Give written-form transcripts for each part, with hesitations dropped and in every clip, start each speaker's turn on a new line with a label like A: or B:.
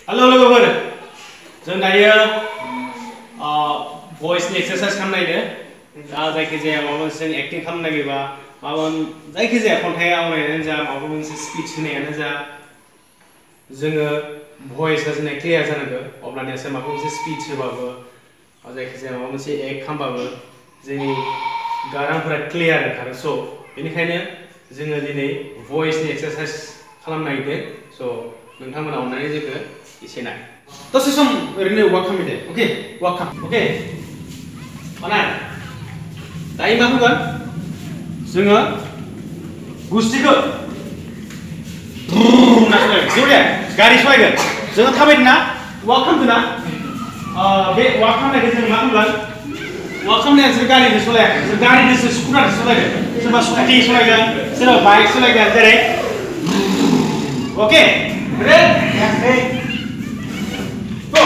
A: Halo लोगोफोर जों दायो voice exercise खालामनो नागिरदों दा जायखिजाया माबा मोनसे जों एक्टिं खालामनो नागिरबा माबा जायखिजाया खन्थाइ आवरायनायानो जा माबा मोनसे स्पिच होनायानो जा जोङो भइसआ जोंना क्लियार जानांगौ अब्लानियासो माबा मोनसे स्पिच होबाबो जायखिजाया माबा मोनसे एक्ट खालामबाबो जोंनि गारांफोरा क्लियार ओंखारो स' बेनिखायनो जोङो दिनै भइसनि एक्सारसाइज खालामनो नागिरदों स' नोंथांमोना अननानै जोंखौ एसे नाय दसे सम ओरैनो वाक खालामबाय दे अके वाक खालाम अके अनार दायो मा बुंगोन जोङो गुस्थिखौ जोंनिया गारि सालायगोन जोङो थाबायदों ना वाक खालामदों ना बे वाक खालामनायखौ जों मा बुंगोन वाक खालामनाया जों गारिजों सालायाखै जों गारिजोंसो स्कुटारजों सालायगोन सोरबा स्कुटि सालायगोन सोरबा बाइक सालायगोन जेरै ओके रेडी go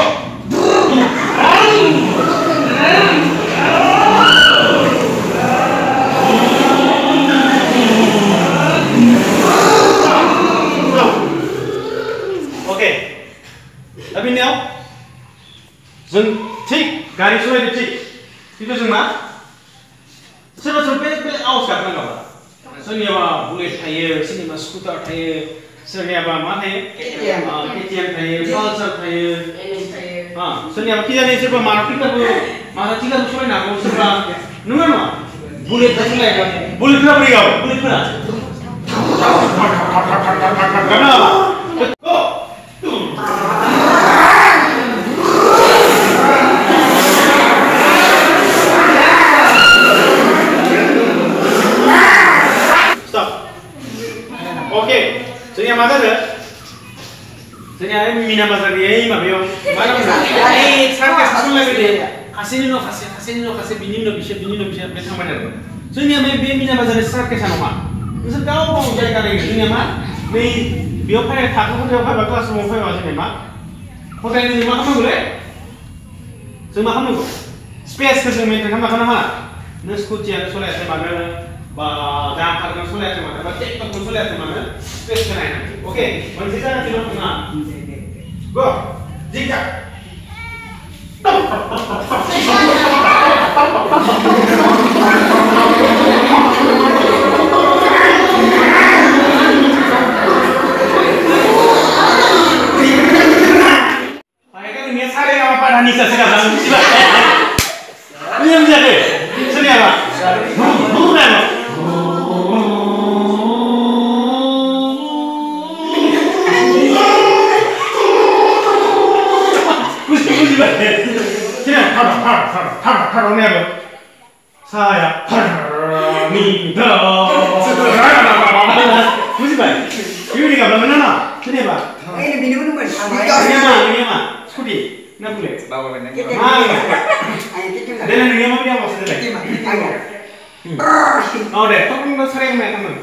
A: ओके अबिनियाव जों ठीक गारि सालायदो ठीक खिन्थु जों मा सोरबा सोरबा बेलेग आवाज गाबनांगौ सोरनियाबा बुलेट थायो सोरनियाबा स्कुटार थायो सोरनियाबा मा थायो केटीएम थायो पालसार थायो सोरनियाबा किजानि सोरबा मारुतिफोरबो सालायनो हागौ सोरबा नङा नङा बुलेट सालायगोन बुलेटफोरा बोरै गाबो बुलेटफोरा गाबना हाबा ओके जोंनिया मा जादों जोंनिया मीना बाजार गैयै माबायाव मा नाम सार्कास सालायबाय दे खासेनि उनाव खासे बिनि उनाव बिसोर बे थांबाय थादों जोंनिया बे मीना बाजारनि सार्कासा नङा नोंसोर गाव गाव जायगा नायगोन जोंनिया मा बै बेयाव फैनाय थाखो खथायाव फैबा क्लास रुमाव फैबा जोंनिया मा खथायनो जों मा खालामनांगौलै जों मा खालामनांगौ स्पेसखौ जों मेनटेन खालामनो हाया नों स्कुटियानो सालायाखै मानो बा दाम खारगोन सालायाखै मानो बा टेक्टरखौ सालायाखै मानो स्पेसखौ नायनांगौ ओके मोनसे जायगाथिं नङा गो जिगजाग Nisa sekarang sila. Ini yang jadi. Sini apa? Bukan apa? Kusi banget. Sini, har ini apa? Saya minta. Kusi banget. Ini nggak benar mana? Sini apa?
B: Ini bini mana?
A: Ini apa? Skudi. Na boleh.
B: Bawa benar.
A: Dan yang mau dia maksudnya deh. Oh deh, kau pun sering main teman.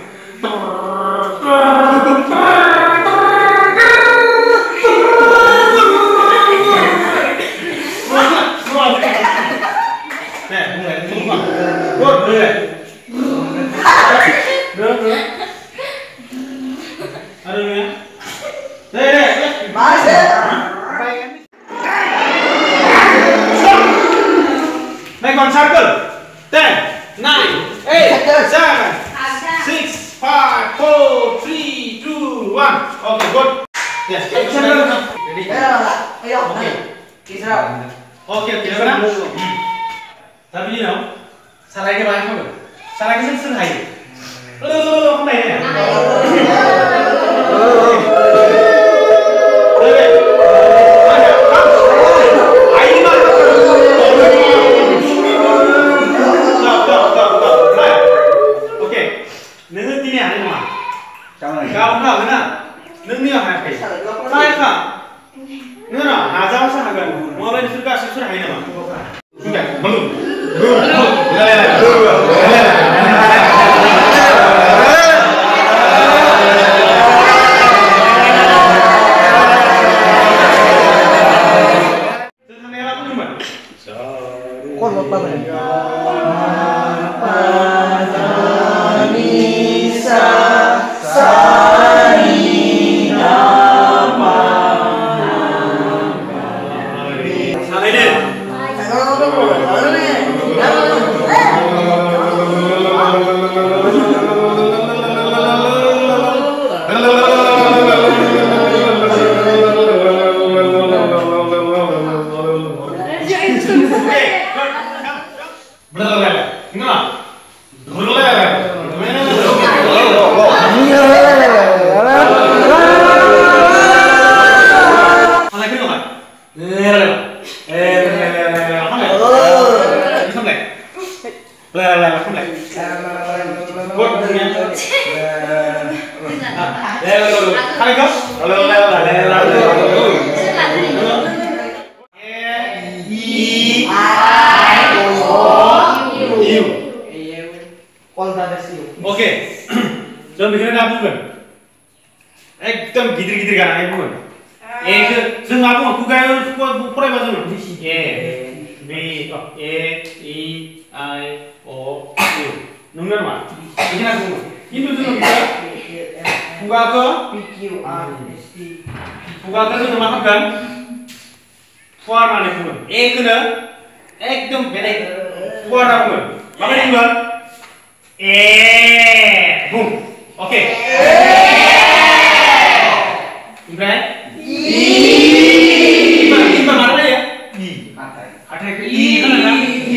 A: Deh, mulai. Good, boleh. Boleh. Ada ni ya? Deh.
B: Masih.
A: Make one circle. 10, 9, 8, 7, 6, 5, 4, 3, 2, 1. Okay, good. Yes. Ready?
B: Ayo.
A: Okay.
B: Israel.
A: Okay. Sekarang. Tapi you know, salahnya banyak kan? Salahnya sen hai. Lo apa ini? बेखौनो दा बुंगोन एकदम गिदिर गिदिर गानानै बुंगोन एखौ जों मा बुङो खुगायाव फरायबा जोङो ए बे ए इ आइ अ इउ नंगौ नामा बेखौनो बुङो खिन्थु जोङो बेखौ खुगाखौ जोङो मा खालामगोन फुवारनानै बुंगोन एखौनो एकदम बेलेग फुवारना बुंगोन माबायदि बुंगोन ए बुं ओके ओमफ्राय इमा मा जायो इ हाथायखौ इ होनोना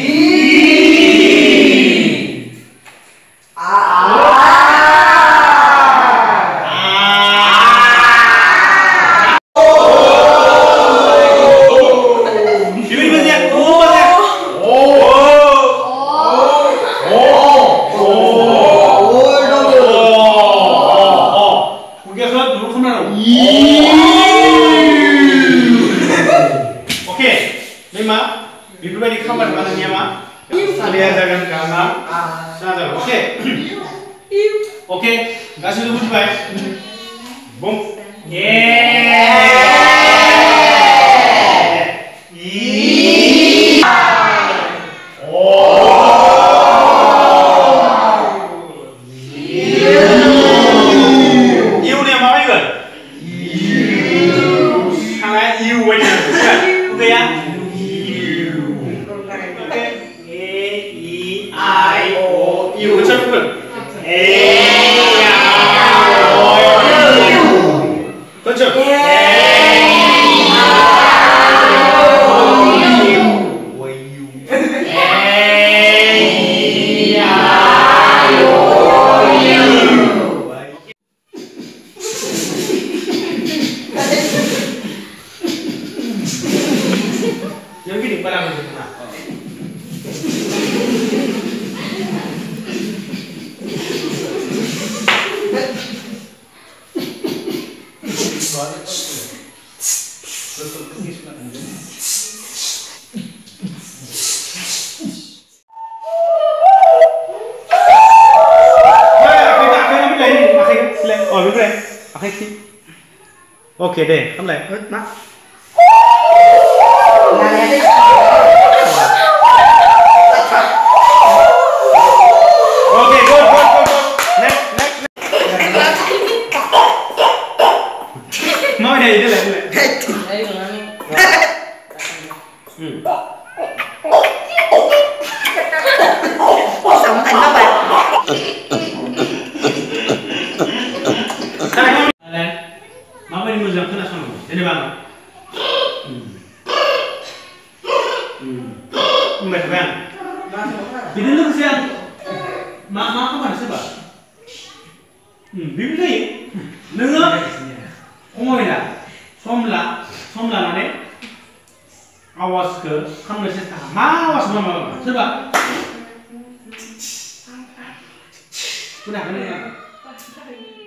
A: बेफोरबायदि खामानि मावनाया मा सालिया जागोन गाना जागोन ओके ओके गासिबो बुजिबाय बुं ए इ अ इउनिया मा फैगोन थाङा इउ बायदि खुगाया you betul bukan? Betul. Yang gini barang itu nah. Oke deh, kamu lihat, nak. Oke, good. Next. Mau ya itu lah. Sống thành các bạn. 마무리 문장 끝났어요. 얘네 봐. Mệt vậy. Vì đến lúc xem má không phải sẽ bảo. Vì cái gì? nữa 어머니라 섬라 안에 아와스크 카메라세타 마와스 마마 설바 그래 안 해.